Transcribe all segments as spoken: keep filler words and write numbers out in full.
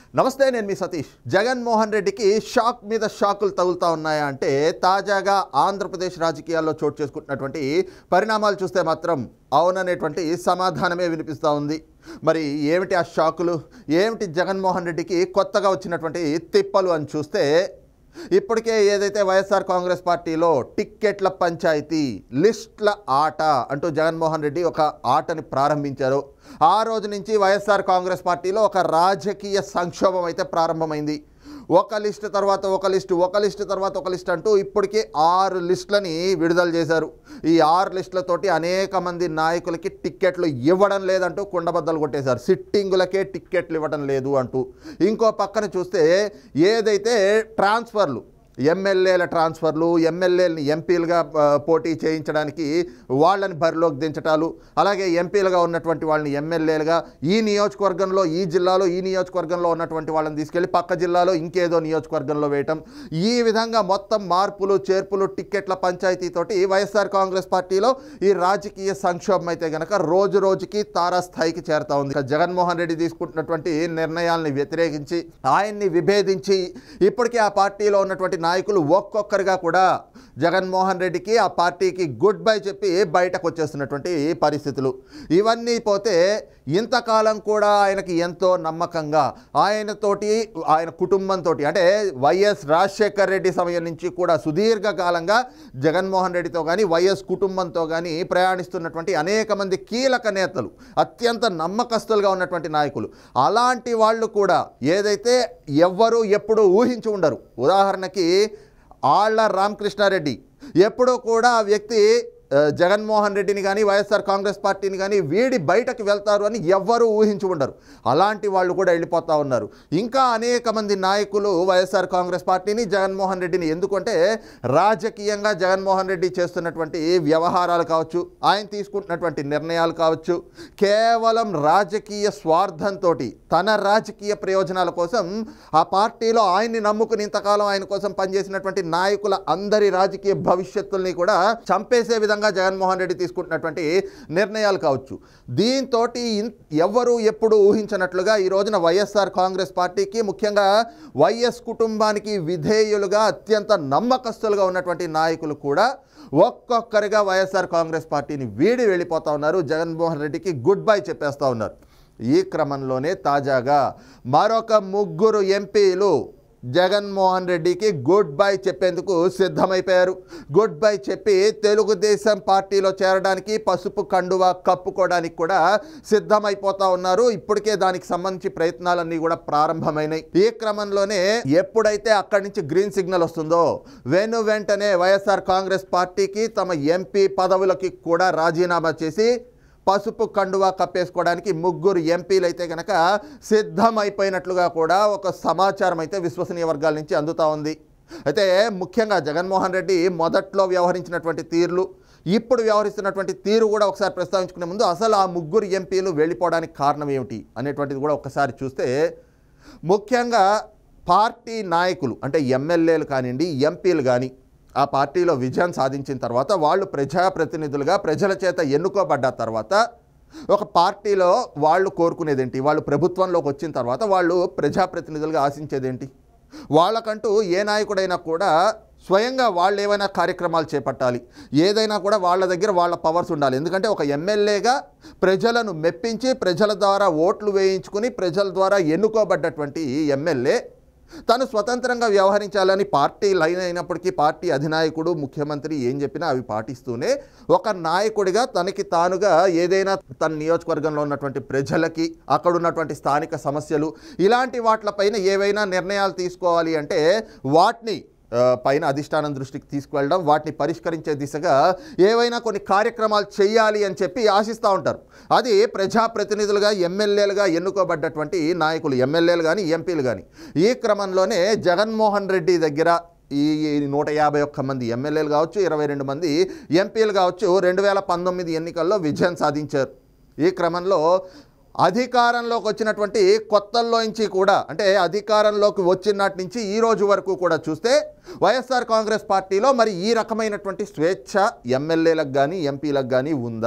నమస్తే, నేను మీ సతీష్. జగన్మోహన్ రెడ్డికి షాక్ మీద షాకులు తగులుతూ ఉన్నాయా అంటే తాజాగా ఆంధ్రప్రదేశ్ రాజకీయాల్లో చోటు చేసుకుంటున్నటువంటి పరిణామాలు చూస్తే మాత్రం అవుననేటువంటి సమాధానమే వినిపిస్తూ ఉంది. మరి ఏమిటి ఆ షాకులు, ఏమిటి జగన్మోహన్ రెడ్డికి కొత్తగా వచ్చినటువంటి తిప్పలు అని చూస్తే, ఇప్పటికే ఏదైతే వైఎస్ఆర్ కాంగ్రెస్ పార్టీలో టిక్కెట్ల పంచాయతీ, లిస్ట్ల ఆట అంటూ జగన్మోహన్ రెడ్డి ఒక ఆటని ప్రారంభించారు. ఆ రోజు నుంచి వైఎస్ఆర్ కాంగ్రెస్ పార్టీలో ఒక రాజకీయ సంక్షోభం అయితే ప్రారంభమైంది. ఒక లిస్టు తర్వాత ఒక లిస్టు, ఒక లిస్టు తర్వాత ఒక లిస్ట్ అంటూ ఇప్పటికీ ఆరు లిస్టులని విడుదల చేశారు. ఈ ఆరు లిస్టులతోటి అనేక మంది నాయకులకి టిక్కెట్లు ఇవ్వడం లేదంటూ కుండబద్దలు కొట్టేశారు. సిట్టింగులకే టిక్కెట్లు ఇవ్వడం లేదు అంటూ. ఇంకో పక్కన చూస్తే ఏదైతే ట్రాన్స్ఫర్లు, ఎమ్మెల్యేల ట్రాన్స్ఫర్లు, ఎమ్మెల్యేలని ఎంపీలుగా పోటీ చేయించడానికి వాళ్ళని బరిలోకి దించటాలు, అలాగే ఎంపీలుగా ఉన్నటువంటి వాళ్ళని ఎమ్మెల్యేలుగా ఈ నియోజకవర్గంలో, ఈ జిల్లాలో ఈ నియోజకవర్గంలో ఉన్నటువంటి వాళ్ళని తీసుకెళ్ళి పక్క జిల్లాలో ఇంకేదో నియోజకవర్గంలో వేయటం, ఈ విధంగా మొత్తం మార్పులు చేర్పులు, టిక్కెట్ల పంచాయతీతోటి వైఎస్ఆర్ కాంగ్రెస్ పార్టీలో ఈ రాజకీయ సంక్షోభం అయితే కనుక రోజు రోజుకి తారాస్థాయికి చేరుతా ఉంది. జగన్మోహన్ రెడ్డి తీసుకుంటున్నటువంటి నిర్ణయాల్ని వ్యతిరేకించి, ఆయన్ని విభేదించి ఇప్పటికే ఆ పార్టీలో ఉన్నటువంటి నాయకులు ఒక్కొక్కరిగా కూడా జగన్మోహన్ రెడ్డికి, ఆ పార్టీకి గుడ్ బై చెప్పి బయటకు వచ్చేస్తున్నటువంటి పరిస్థితులు. ఇవన్నీ పోతే ఇంతకాలం కూడా ఆయనకి ఎంతో నమ్మకంగా, ఆయనతోటి ఆయన కుటుంబంతో, అంటే వైఎస్ రాజశేఖర్ రెడ్డి సమయం నుంచి కూడా సుదీర్ఘకాలంగా జగన్మోహన్ రెడ్డితో కానీ వైఎస్ కుటుంబంతో కానీ ప్రయాణిస్తున్నటువంటి అనేక మంది కీలక నేతలు, అత్యంత నమ్మకస్తులుగా ఉన్నటువంటి నాయకులు, అలాంటి వాళ్ళు కూడా ఏదైతే ఎవ్వరూ ఎప్పుడు ఊహించి ఉండరు. ఉదాహరణకి ఆళ్ల రామకృష్ణారెడ్డి ఎప్పుడూ కూడా ఆ వ్యక్తి జగన్మోహన్ రెడ్డిని కానీ వైఎస్ఆర్ కాంగ్రెస్ పార్టీని కానీ వీడి బయటకు వెళ్తారు అని ఎవ్వరూ ఊహించి ఉండరు. అలాంటి వాళ్ళు కూడా వెళ్ళిపోతూ ఉన్నారు. ఇంకా అనేక మంది నాయకులు వైఎస్ఆర్ కాంగ్రెస్ పార్టీని, జగన్మోహన్ రెడ్డిని, ఎందుకంటే రాజకీయంగా జగన్మోహన్ రెడ్డి చేస్తున్నటువంటి వ్యవహారాలు కావచ్చు, ఆయన తీసుకుంటున్నటువంటి నిర్ణయాలు కావచ్చు, కేవలం రాజకీయ స్వార్థంతో, తన రాజకీయ ప్రయోజనాల కోసం ఆ పార్టీలో ఆయన్ని నమ్ముకుని ఇంతకాలం ఆయన కోసం పనిచేసినటువంటి నాయకుల అందరి రాజకీయ భవిష్యత్తుల్ని కూడా చంపేసే విధంగా జగన్మోహన్ రెడ్డి తీసుకుంటున్నటువంటి నిర్ణయాలు కావచ్చు. దీంతో ఎవ్వరూ ఎప్పుడు ఊహించినట్లుగా ఈ రోజున వైఎస్ఆర్ కాంగ్రెస్ పార్టీకి, ముఖ్యంగా వైఎస్ కుటుంబానికి విధేయులుగా అత్యంత నమ్మకస్తులుగా ఉన్నటువంటి నాయకులు కూడా ఒక్కొక్కరిగా వైఎస్ఆర్ కాంగ్రెస్ పార్టీని వీడి వెళ్ళిపోతూ ఉన్నారు. జగన్మోహన్ రెడ్డికి గుడ్ బై చెప్పేస్తూ ఉన్నారు. ఈ క్రమంలోనే తాజాగా మరొక ముగ్గురు ఎంపీలు జగన్మోహన్ రెడ్డికి గుడ్ బై చెప్పేందుకు సిద్ధమైపోయారు. గుడ్ బై చెప్పి తెలుగుదేశం పార్టీలో చేరడానికి, పసుపు కండువా కప్పుకోవడానికి కూడా సిద్ధమైపోతా ఉన్నారు. ఇప్పటికే దానికి సంబంధించి ప్రయత్నాలన్నీ కూడా ప్రారంభమైనాయి. ఈ క్రమంలోనే ఎప్పుడైతే అక్కడి నుంచి గ్రీన్ సిగ్నల్ వస్తుందో వెను వెంటనే వైఎస్ఆర్ కాంగ్రెస్ పార్టీకి తమ ఎంపీ పదవులకి కూడా రాజీనామా చేసి పసుపు కండువా కప్పేసుకోవడానికి ముగ్గురు ఎంపీలు అయితే కనుక సిద్ధమైపోయినట్లుగా కూడా ఒక సమాచారం అయితే విశ్వసనీయ వర్గాల నుంచి అందుతూ ఉంది. అయితే ముఖ్యంగా జగన్మోహన్ రెడ్డి మొదట్లో వ్యవహరించినటువంటి తీరులు, ఇప్పుడు వ్యవహరిస్తున్నటువంటి తీరు కూడా ఒకసారి ప్రస్తావించుకునే ముందు అసలు ఆ ముగ్గురు ఎంపీలు వెళ్ళిపోవడానికి కారణం ఏమిటి అనేటువంటిది కూడా ఒకసారి చూస్తే, ముఖ్యంగా పార్టీ నాయకులు అంటే ఎమ్మెల్యేలు కానివ్వండి, ఎంపీలు కానీ ఆ పార్టీలో విజయం సాధించిన తర్వాత, వాళ్ళు ప్రజాప్రతినిధులుగా ప్రజల చేత ఎన్నుకోబడ్డ తర్వాత ఒక పార్టీలో వాళ్ళు కోరుకునేదేంటి, వాళ్ళు ప్రభుత్వంలోకి వచ్చిన తర్వాత వాళ్ళు ప్రజాప్రతినిధులుగా ఆశించేదేంటి? వాళ్ళకంటూ ఏ నాయకుడైనా కూడా స్వయంగా వాళ్ళు ఏమైనా కార్యక్రమాలు చేపట్టాలి, ఏదైనా కూడా వాళ్ళ దగ్గర వాళ్ళ పవర్స్ ఉండాలి. ఎందుకంటే ఒక ఎమ్మెల్యేగా ప్రజలను మెప్పించి, ప్రజల ద్వారా ఓట్లు వేయించుకుని, ప్రజల ద్వారా ఎన్నుకోబడ్డటువంటి ఎమ్మెల్యే తను స్వతంత్రంగా వ్యవహరించాలని పార్టీ లైన్ అయినప్పటికీ పార్టీ అధినాయకుడు, ముఖ్యమంత్రి ఏం చెప్పినా అవి పాటిస్తూనే ఒక నాయకుడిగా తనకి తానుగా ఏదైనా తన నియోజకవర్గంలో ఉన్నటువంటి ప్రజలకి, అక్కడ ఉన్నటువంటి స్థానిక సమస్యలు, ఇలాంటి వాటిపైన ఏవైనా నిర్ణయాలు తీసుకోవాలి అంటే వాటిని పైన అధిష్టానం దృష్టికి తీసుకువెళ్ళడం, వాటిని పరిష్కరించే దిశగా ఏవైనా కొన్ని కార్యక్రమాలు చేయాలి అని చెప్పి ఆశిస్తూ ఉంటారు. అది ప్రజాప్రతినిధులుగా, ఎమ్మెల్యేలుగా ఎన్నుకోబడ్డటువంటి నాయకులు, ఎమ్మెల్యేలు కానీ ఎంపీలు కానీ. ఈ క్రమంలోనే జగన్మోహన్ రెడ్డి దగ్గర ఈ నూట యాభై ఒక్క మంది ఎమ్మెల్యేలు కావచ్చు, ఇరవై రెండు మంది ఎంపీలు కావచ్చు, రెండు వేల పంతొమ్మిది ఎన్నికల్లో విజయం సాధించారు. ఈ క్రమంలో అధికారంలోకి వచ్చినటువంటి కొత్తల్లోంచి కూడా, అంటే అధికారంలోకి వచ్చినటి నుంచి ఈ రోజు వరకు కూడా చూస్తే వైఎస్ఆర్ కాంగ్రెస్ పార్టీలో మరి ఈ రకమైనటువంటి స్వేచ్ఛ ఎమ్మెల్యేలకు కానీ ఎంపీలకు కానీ ఉందా?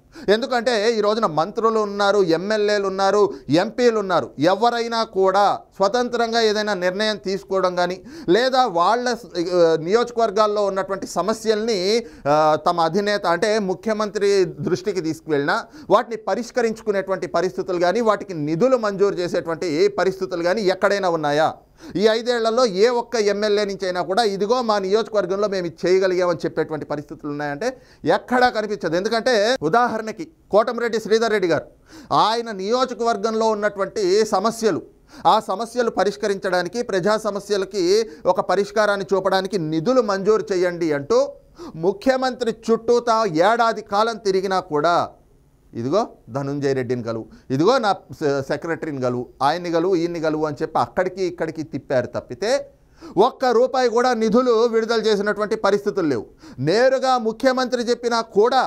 ఎందుకంటే ఈ రోజున మంత్రులు ఉన్నారు, ఎమ్మెల్యేలు ఉన్నారు, ఎంపీలు ఉన్నారు. ఎవరైనా కూడా స్వతంత్రంగా ఏదైనా నిర్ణయం తీసుకోవడం కానీ లేదా వాళ్ళ నియోజకవర్గాల్లో ఉన్నటువంటి సమస్యల్ని తమ అధినేత అంటే ముఖ్యమంత్రి దృష్టికి తీసుకువెళ్ళినా వాటిని పరిష్కరించుకునేటువంటి పరిస్థితులు కానీ వాటికి నిధులు మంజూరు చేసేటువంటి పరిస్థితులు కానీ ఎక్కడైనా ఉన్నాయా? ఈ ఐదేళ్లలో ఏ ఒక్క ఎమ్మెల్యే నుంచి అయినా కూడా ఇదిగో మా నియోజకవర్గంలో మేము ఇది చేయగలిగామని చెప్పేటువంటి పరిస్థితులు ఉన్నాయంటే ఎక్కడా కనిపించదు. ఎందుకంటే ఉదాహరణకి కోటమిరెడ్డి శ్రీధర్ రెడ్డి గారు ఆయన నియోజకవర్గంలో ఉన్నటువంటి సమస్యలు ఆ సమస్యలు పరిష్కరించడానికి ప్రజా సమస్యలకి ఒక పరిష్కారాన్ని చూపడానికి నిధులు మంజూరు చేయండి అంటూ ముఖ్యమంత్రి చుట్టూతా ఏడాది కాలం తిరిగినా కూడా ఇదిగో ధనుంజయ రెడ్డిని గలువు, ఇదిగో నా సెక్రటరీని గలువు, ఆయన్ని గలువు, ఈయన్ని గలువు అని చెప్పి అక్కడికి ఇక్కడికి తిప్పారు తప్పితే ఒక్క రూపాయి కూడా నిధులు విడుదల చేసినటువంటి పరిస్థితులు లేవు. నేరుగా ముఖ్యమంత్రి చెప్పినా కూడా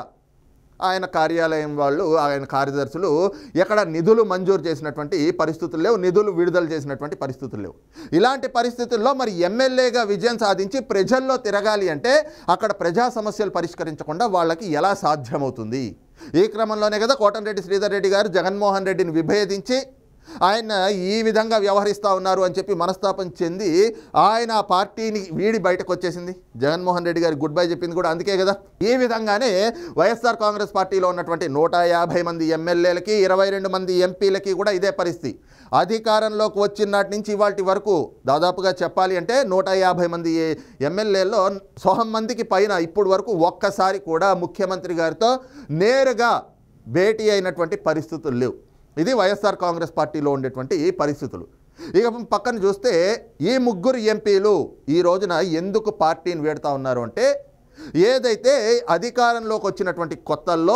ఆయన కార్యాలయం వాళ్ళు ఆయన కార్యదర్శులు ఎక్కడ నిధులు మంజూరు చేసినటువంటి పరిస్థితులు లేవు, నిధులు విడుదల చేసినటువంటి పరిస్థితులు లేవు. ఇలాంటి పరిస్థితుల్లో మరి ఎమ్మెల్యేగా విజయం సాధించి ప్రజల్లో తిరగాలి అంటే అక్కడ ప్రజా సమస్యలు పరిష్కరించకుండా వాళ్ళకి ఎలా సాధ్యమవుతుంది? ఈ క్రమంలోనే కదా కోటమిరెడ్డి శ్రీధర్ రెడ్డి గారు జగన్మోహన్ రెడ్డిని విభేదించి ఆయన ఈ విధంగా వ్యవహరిస్తూ ఉన్నారు అని చెప్పి మనస్తాపం చెంది ఆయన ఆ పార్టీని వీడి బయటకు వచ్చేసింది. జగన్మోహన్ రెడ్డి గారికి గుడ్ బై చెప్పింది కూడా అందుకే కదా. ఈ విధంగానే వైఎస్ఆర్ కాంగ్రెస్ పార్టీలో ఉన్నటువంటి నూట యాభై మంది ఎమ్మెల్యేలకి ఇరవై రెండు మంది ఎంపీలకి కూడా ఇదే పరిస్థితి. అధికారంలోకి వచ్చినటి నుంచి ఇవాటి వరకు దాదాపుగా చెప్పాలి అంటే నూట యాభై మంది ఎమ్మెల్యేల్లో సొహం మందికి పైన ఇప్పుడు వరకు ఒక్కసారి కూడా ముఖ్యమంత్రి గారితో నేరుగా భేటీ అయినటువంటి పరిస్థితులు లేవు. ఇది వైఎస్ఆర్ కాంగ్రెస్ పార్టీలో ఉండేటువంటి పరిస్థితులు. ఇక పక్కన చూస్తే ఈ ముగ్గురు ఎంపీలు ఈ రోజున ఎందుకు పార్టీని వీడుతూ ఉన్నారు అంటే ఏదైతే అధికారంలోకి వచ్చినటువంటి కొత్తల్లో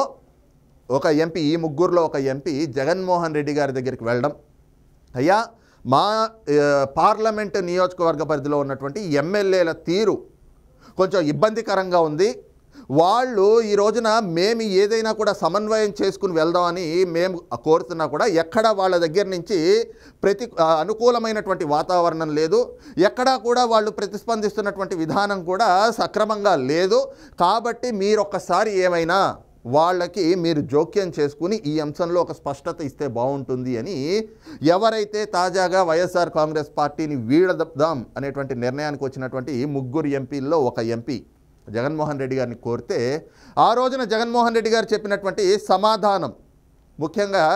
ఒక ఎంపీ ఈ ముగ్గురులో ఒక ఎంపీ జగన్మోహన్ రెడ్డి గారి దగ్గరికి వెళ్ళడం, అయ్యా మా పార్లమెంటు నియోజకవర్గ పరిధిలో ఉన్నటువంటి ఎమ్మెల్యేల తీరు కొంచెం ఇబ్బందికరంగా ఉంది, వాళ్ళు ఈ రోజున మేము ఏదైనా కూడా సమన్వయం చేసుకుని వెళ్దామని మేము కోరుతున్నా కూడా ఎక్కడ వాళ్ళ దగ్గర నుంచి ప్రతి అనుకూలమైనటువంటి వాతావరణం లేదు, ఎక్కడా కూడా వాళ్ళు ప్రతిస్పందిస్తున్నటువంటి విధానం కూడా సక్రమంగా లేదు. కాబట్టి మీరు ఒక్కసారి ఏమైనా వాళ్ళకి మీరు జోక్యం చేసుకుని ఈ అంశంలో ఒక స్పష్టత ఇస్తే బాగుంటుంది అని ఎవరైతే తాజాగా వైఎస్ఆర్ కాంగ్రెస్ పార్టీని వీడదాం అనేటువంటి నిర్ణయానికి వచ్చినటువంటి ముగ్గురు ఎంపీల్లో ఒక ఎంపీ జగన్మోహన్ రెడ్డి గారిని కోరితే ఆ రోజున జగన్మోహన్ రెడ్డి గారు చెప్పినటువంటి సమాధానం ముఖ్యంగా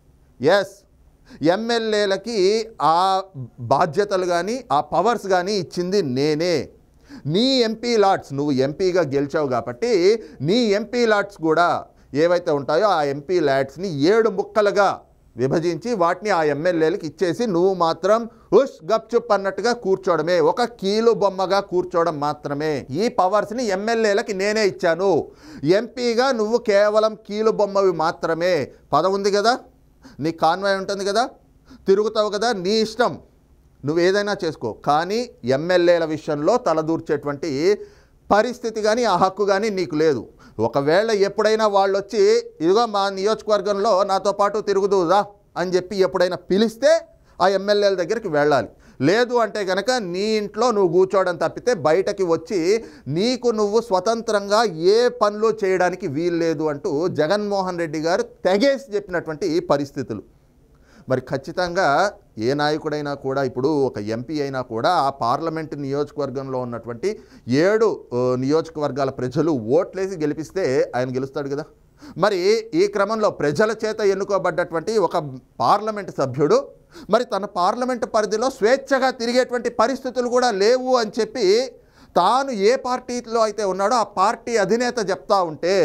ఎస్ ఎమ్మెల్యేలకి ఆ బాధ్యతలు కానీ ఆ పవర్స్ కానీ ఇచ్చింది నేనే, నీ ఎంపీ లాట్స్ నువ్వు ఎంపీగా గెలిచావు కాబట్టి నీ ఎంపీ లాట్స్ కూడా ఏవైతే ఉంటాయో ఆ ఎంపీ లాట్స్ని ఏడు ముక్కలుగా విభజించి వాటిని ఆ ఎమ్మెల్యేలకు ఇచ్చేసి నువ్వు మాత్రం ఉష్ గప్చుప్ అన్నట్టుగా కూర్చోవడమే, ఒక కీలు బొమ్మగా కూర్చోవడం మాత్రమే. ఈ పవర్స్ని ఎమ్మెల్యేలకి నేనే ఇచ్చాను, ఎంపీగా నువ్వు కేవలం కీలు బొమ్మవి మాత్రమే. పదవి ఉంది కదా, నీ కాన్వాయ్ ఉంటుంది కదా, తిరుగుతావు కదా, నీ ఇష్టం, నువ్వు ఏదైనా చేసుకో, కానీ ఎమ్మెల్యేల విషయంలో తలదూర్చేటువంటి పరిస్థితి కానీ ఆ హక్కు కానీ నీకు లేదు. ఒకవేళ ఎప్పుడైనా వాళ్ళు వచ్చి ఇదిగో మా నియోజకవర్గంలో నాతో పాటు తిరుగుదుదా అని చెప్పి ఎప్పుడైనా పిలిస్తే ఆ ఎమ్మెల్యేల దగ్గరికి వెళ్ళాలి. లేదు అంటే కనుక నీ ఇంట్లో నువ్వు కూర్చోవడం తప్పితే బయటకి వచ్చి నీకు నువ్వు స్వతంత్రంగా ఏ పనులు చేయడానికి వీలు లేదు అంటూ జగన్మోహన్ రెడ్డి గారు తెగేసి చెప్పినటువంటి పరిస్థితులు. మరి ఖచ్చితంగా ఏ నాయకుడైనా కూడా ఇప్పుడు ఒక ఎంపీ అయినా కూడా ఆ పార్లమెంటు నియోజకవర్గంలో ఉన్నటువంటి ఏడు నియోజకవర్గాల ప్రజలు ఓట్లేసి గెలిపిస్తే ఆయన గెలుస్తాడు కదా. మరి ఈ క్రమంలో ప్రజల చేత ఎన్నుకోబడ్డటువంటి ఒక పార్లమెంటు సభ్యుడు మరి తన పార్లమెంటు పరిధిలో స్వేచ్ఛగా తిరిగేటువంటి పరిస్థితులు కూడా లేవు అని చెప్పి తాను ఏ పార్టీలో అయితే ఉన్నాడో ఆ పార్టీ అధినేత చెప్తా ఉంటే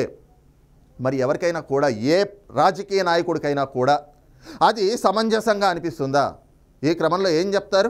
మరి ఎవరికైనా కూడా ఏ రాజకీయ నాయకుడికైనా కూడా అది సమంజసంగా అనిపిస్తుందా? ఈ క్రమంలో ఏం చెప్తారు?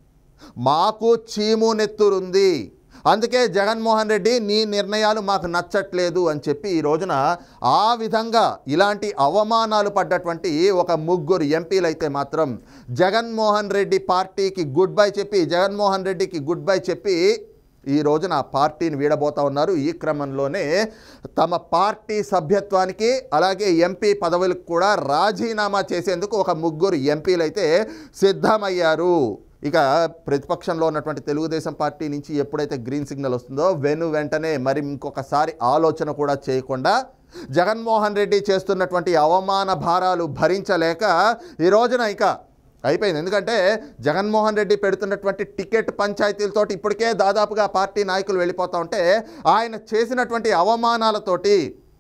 మాకు చీము నెత్తురుంది, అందుకే జగన్మోహన్ రెడ్డి నీ నిర్ణయాలు మాకు నచ్చట్లేదు అని చెప్పి ఈ రోజున ఆ విధంగా ఇలాంటి అవమానాలు పడ్డటువంటి ఒక ముగ్గురు ఎంపీలు అయితే మాత్రం జగన్మోహన్ రెడ్డి పార్టీకి గుడ్ బై చెప్పి జగన్మోహన్ రెడ్డికి గుడ్ బై చెప్పి ఈ రోజున ఆ పార్టీని వీడబోతా ఉన్నారు. ఈ క్రమంలోనే తమ పార్టీ సభ్యత్వానికి అలాగే ఎంపీ పదవులకు కూడా రాజీనామా చేసేందుకు ఒక ముగ్గురు ఎంపీలు అయితే సిద్ధమయ్యారు. ఇక ప్రతిపక్షంలో ఉన్నటువంటి తెలుగుదేశం పార్టీ నుంచి ఎప్పుడైతే గ్రీన్ సిగ్నల్ వస్తుందో వెను వెంటనే మరి ఇంకొకసారి ఆలోచన కూడా చేయకుండా జగన్మోహన్ రెడ్డి చేస్తున్నటువంటి అవమాన భారాలు భరించలేక ఈ రోజున ఇక అయిపోయింది. ఎందుకంటే జగన్మోహన్ రెడ్డి పెడుతున్నటువంటి టికెట్ పంచాయతీలతోటి ఇప్పటికే దాదాపుగా పార్టీ నాయకులు వెళ్ళిపోతూ ఉంటే ఆయన చేసినటువంటి అవమానాలతోటి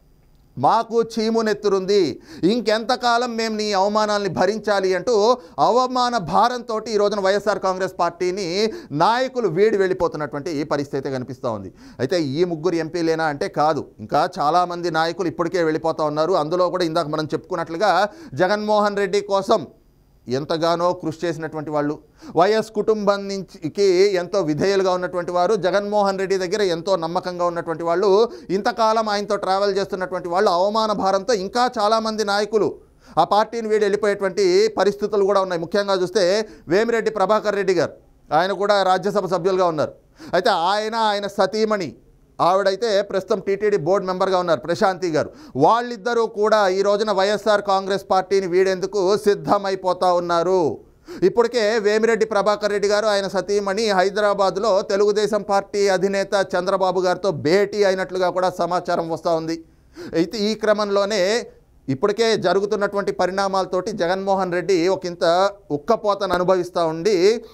మాకు చీము నెత్తురుంది, ఇంకెంతకాలం మేము నీ అవమానాల్ని భరించాలి అంటూ అవమాన భారంతో ఈ రోజున వైఎస్ఆర్ కాంగ్రెస్ పార్టీని నాయకులు వీడి వెళ్ళిపోతున్నటువంటి పరిస్థితి కనిపిస్తూ ఉంది. అయితే ఈ ముగ్గురు ఎంపీలేనా అంటే కాదు, ఇంకా చాలామంది నాయకులు ఇప్పటికే వెళ్ళిపోతూ ఉన్నారు. అందులో కూడా ఇందాక మనం చెప్పుకున్నట్లుగా జగన్మోహన్ రెడ్డి కోసం ఎంతగానో కృషి చేసినటువంటి వాళ్ళు, వైఎస్ కుటుంబం నుంచి ఎంతో విధేయులుగా ఉన్నటువంటి వారు, జగన్మోహన్ రెడ్డి దగ్గర ఎంతో నమ్మకంగా ఉన్నటువంటి వాళ్ళు, ఇంతకాలం ఆయనతో ట్రావెల్ చేస్తున్నటువంటి వాళ్ళు అవమాన భారంతో ఇంకా చాలామంది నాయకులు ఆ పార్టీని వీడి వెళ్ళిపోయేటువంటి పరిస్థితులు కూడా ఉన్నాయి. ముఖ్యంగా చూస్తే వేమిరెడ్డి ప్రభాకర్ రెడ్డి గారు, ఆయన కూడా రాజ్యసభ సభ్యులుగా ఉన్నారు. అయితే ఆయన ఆయన సతీమణి ఆవిడైతే ప్రస్తుతం టీటీడీ బోర్డు మెంబర్గా ఉన్నారు ప్రశాంతి గారు. వాళ్ళిద్దరూ కూడా ఈ రోజున వైఎస్ఆర్ కాంగ్రెస్ పార్టీని వీడేందుకు సిద్ధమైపోతూ ఉన్నారు. ఇప్పటికే వేమిరెడ్డి ప్రభాకర్ రెడ్డి గారు ఆయన సతీమణి హైదరాబాద్లో తెలుగుదేశం పార్టీ అధినేత చంద్రబాబు గారితో భేటీ అయినట్లుగా కూడా సమాచారం వస్తూ ఉంది. అయితే ఈ క్రమంలోనే ఇప్పటికే జరుగుతున్నటువంటి పరిణామాలతోటి జగన్మోహన్ రెడ్డి ఒకంత ఉక్కపోతను అనుభవిస్తూ ఉండి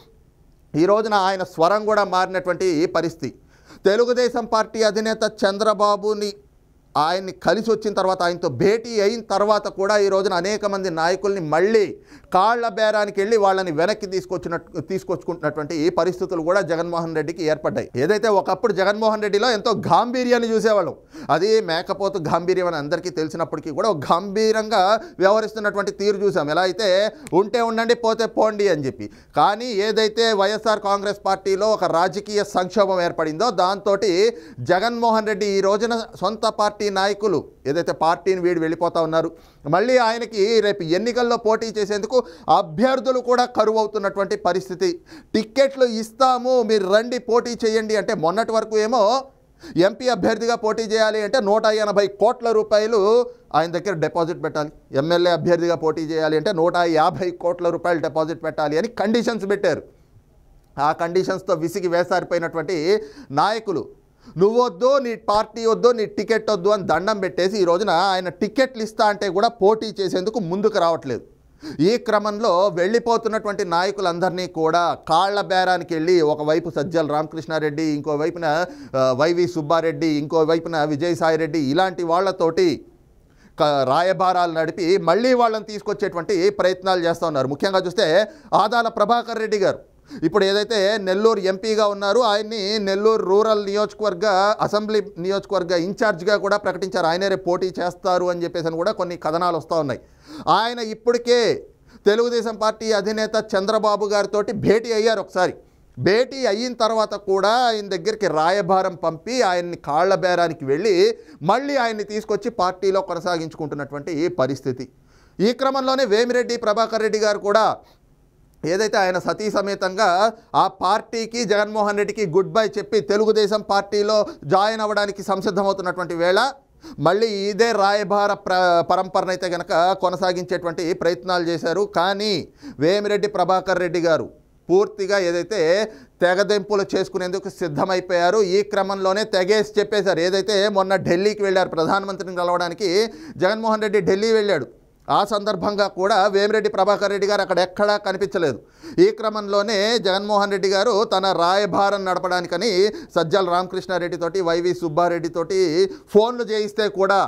ఈ రోజున ఆయన స్వరం కూడా మారినటువంటి పరిస్థితి. తెలుగుదేశం పార్టీ అధినేత చంద్రబాబుని ఆయన్ని కలిసి వచ్చిన తర్వాత, ఆయనతో భేటీ అయిన తర్వాత కూడా ఈ రోజున అనేక మంది నాయకుల్ని మళ్ళీ కాళ్ల బేరానికి వెళ్ళి వాళ్ళని వెనక్కి తీసుకొచ్చినట్టు తీసుకొచ్చుకుంటున్నటువంటి ఈ పరిస్థితులు కూడా జగన్మోహన్ రెడ్డికి ఏర్పడ్డాయి. ఏదైతే ఒకప్పుడు జగన్మోహన్ రెడ్డిలో ఎంతో గాంభీర్యాన్ని చూసేవాళ్ళం, అది మేకపోతు గాంభీర్యం అని అందరికీ తెలిసినప్పటికీ కూడా ఒక గంభీరంగా వ్యవహరిస్తున్నటువంటి తీరు చూసాం. ఎలా అయితే ఉంటే ఉండండి పోతే పోండి అని చెప్పి. కానీ ఏదైతే వైఎస్ఆర్ కాంగ్రెస్ పార్టీలో ఒక రాజకీయ సంక్షోభం ఏర్పడిందో దాంతో జగన్మోహన్ రెడ్డి ఈ రోజున సొంత పార్టీ నాయకులు ఏదైతే పార్టీని వీడి వెళ్ళిపోతూ ఉన్నారు, మళ్ళీ ఆయనకి రేపు ఎన్నికల్లో పోటీ చేసేందుకు అభ్యర్థులు కూడా కరువు అవుతున్నటువంటి పరిస్థితి. టిక్కెట్లు ఇస్తాము మీరు రండి పోటీ చేయండి అంటే, మొన్నటి వరకు ఏమో ఎంపీ అభ్యర్థిగా పోటీ చేయాలి అంటే నూట ఎనభై కోట్ల రూపాయలు ఆయన దగ్గర డిపాజిట్ పెట్టాలి, ఎమ్మెల్యే అభ్యర్థిగా పోటీ చేయాలి అంటే నూట యాభై కోట్ల రూపాయలు డిపాజిట్ పెట్టాలి అని కండిషన్స్ పెట్టారు. ఆ కండిషన్స్తో విసిగి వేసారిపోయినటువంటి నాయకులు నువ్వొద్దు, నీ పార్టీ వద్దు, నీ టికెట్ వద్దు అని దండం పెట్టేసి ఈ రోజున ఆయన టికెట్లు ఇస్తా అంటే కూడా పోటీ చేసేందుకు ముందుకు రావట్లేదు. ఈ క్రమంలో వెళ్ళిపోతున్నటువంటి నాయకులందరినీ కూడా కాళ్ల బేరానికి వెళ్ళి ఒకవైపు సజ్జల రామకృష్ణారెడ్డి, ఇంకోవైపున వైవి సుబ్బారెడ్డి, ఇంకోవైపున విజయసాయిరెడ్డి ఇలాంటి వాళ్లతోటి రాయబారాలు నడిపి మళ్ళీ వాళ్ళని తీసుకొచ్చేటువంటి ప్రయత్నాలు చేస్తూ ఉన్నారు. ముఖ్యంగా చూస్తే ఆదాల ప్రభాకర్ రెడ్డి గారు ఇప్పుడు ఏదైతే నెల్లూరు ఎంపీగా ఉన్నారో ఆయన్ని నెల్లూరు రూరల్ నియోజకవర్గ అసెంబ్లీ నియోజకవర్గ ఇన్ఛార్జ్గా కూడా ప్రకటించారు. ఆయనే రేపు పోటీ చేస్తారు అని చెప్పేసి అని కూడా కొన్ని కథనాలు వస్తూ ఉన్నాయి. ఆయన ఇప్పటికే తెలుగుదేశం పార్టీ అధినేత చంద్రబాబు గారితో భేటీ అయ్యారు. ఒకసారి భేటీ అయిన తర్వాత కూడా ఆయన దగ్గరికి రాయబారం పంపి ఆయన్ని కాళ్ల బేరానికి వెళ్ళి మళ్ళీ ఆయన్ని తీసుకొచ్చి పార్టీలో కొనసాగించుకుంటున్నటువంటి పరిస్థితి. ఈ క్రమంలోనే వేమిరెడ్డి ప్రభాకర్ రెడ్డి గారు కూడా ఏదైతే ఆయన సతీ సమేతంగా ఆ పార్టీకి జగన్మోహన్ రెడ్డికి గుడ్ బై చెప్పి తెలుగుదేశం పార్టీలో జాయిన్ అవ్వడానికి సంసిద్ధమవుతున్నటువంటి వేళ మళ్ళీ ఇదే రాయబార ప్ర పరంపరనైతే కనుక కొనసాగించేటువంటి ప్రయత్నాలు చేశారు. కానీ వేమిరెడ్డి ప్రభాకర్ రెడ్డి గారు పూర్తిగా ఏదైతే తెగదెంపులు చేసుకునేందుకు సిద్ధమైపోయారు. ఈ క్రమంలోనే తెగేసి చెప్పేశారు. ఏదైతే మొన్న ఢిల్లీకి వెళ్ళారు, ప్రధానమంత్రిని కలవడానికి జగన్మోహన్ రెడ్డి ఢిల్లీ వెళ్ళాడు. ఆ సందర్భంగా కూడా వేమిరెడ్డి ప్రభాకర్ రెడ్డి గారు అక్కడ ఎక్కడా కనిపించలేదు. ఈ క్రమంలోనే జగన్మోహన్ రెడ్డి గారు తన రాయబారం నడపడానికని సజ్జల రామకృష్ణారెడ్డితోటి, వైవి సుబ్బారెడ్డితోటి ఫోన్లు చేయిస్తే కూడా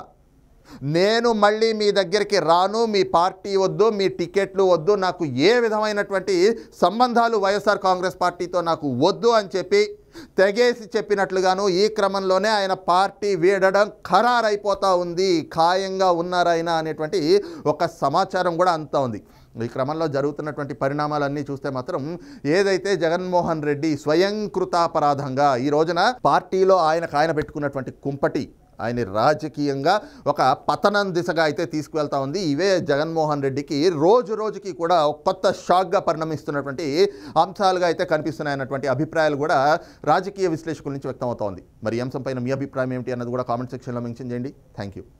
నేను మళ్ళీ మీ దగ్గరికి రాను, మీ పార్టీ వద్దు, మీ టికెట్లు వద్దు, నాకు ఏ విధమైనటువంటి సంబంధాలు వైఎస్ఆర్ కాంగ్రెస్ పార్టీతో నాకు వద్దు అని చెప్పి తెగేసి చెప్పినట్లుగాను ఈ క్రమంలోనే ఆయన పార్టీ వీడడం ఖరారైపోతూ ఉంది, ఖాయంగా ఉన్నారాయన అనేటువంటి ఒక సమాచారం కూడా అంతా ఉంది. ఈ క్రమంలో జరుగుతున్నటువంటి పరిణామాలన్నీ చూస్తే మాత్రం ఏదైతే జగన్మోహన్ రెడ్డి స్వయంకృతాపరాధంగా ఈ రోజున పార్టీలో ఆయనకు ఆయన పెట్టుకున్నటువంటి కుంపటి ఆయన రాజకీయంగా ఒక పతనం దిశగా అయితే తీసుకువెళ్తా ఉంది. ఇవే జగన్మోహన్ రెడ్డికి రోజు రోజుకి కూడా కొత్త షాక్గా పరిణమిస్తున్నటువంటి అంశాలుగా అయితే కనిపిస్తున్నాయన్నటువంటి అభిప్రాయాలు కూడా రాజకీయ విశ్లేషకుల నుంచి వ్యక్తం అవుతోంది. మరి ఈ అంశంపైన మీ అభిప్రాయం ఏమిటి అన్నది కూడా కామెంట్ సెక్షన్లో మెన్షన్ చేయండి. Thank you.